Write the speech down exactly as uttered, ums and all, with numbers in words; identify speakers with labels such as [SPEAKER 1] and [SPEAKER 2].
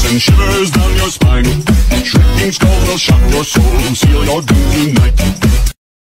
[SPEAKER 1] send shivers down your spine. Shrieking skulls will shock your soul and seal your doom tonight.